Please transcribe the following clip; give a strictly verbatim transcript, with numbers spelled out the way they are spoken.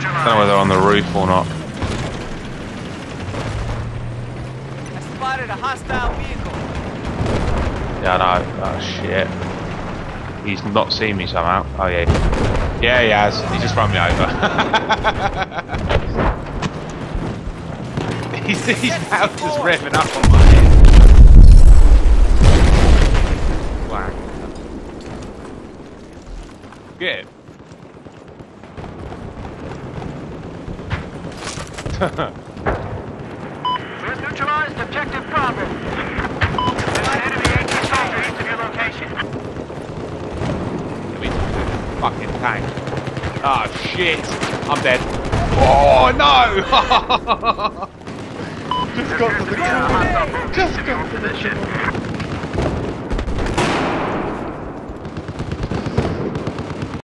don't know whether they're on the roof or not. I spotted a hostile vehicle. Yeah, I know. Oh shit. He's not seen me somehow. Oh yeah. Yeah, he has. He just run me over. he's he's now just revving up on my head. Whack. Get him. We've neutralized objective Bravo. There's an enemy A T soldier east of your location. Let me fucking tank. Oh shit. I'm dead. Oh no! Just got to the corner. Just got to the corner.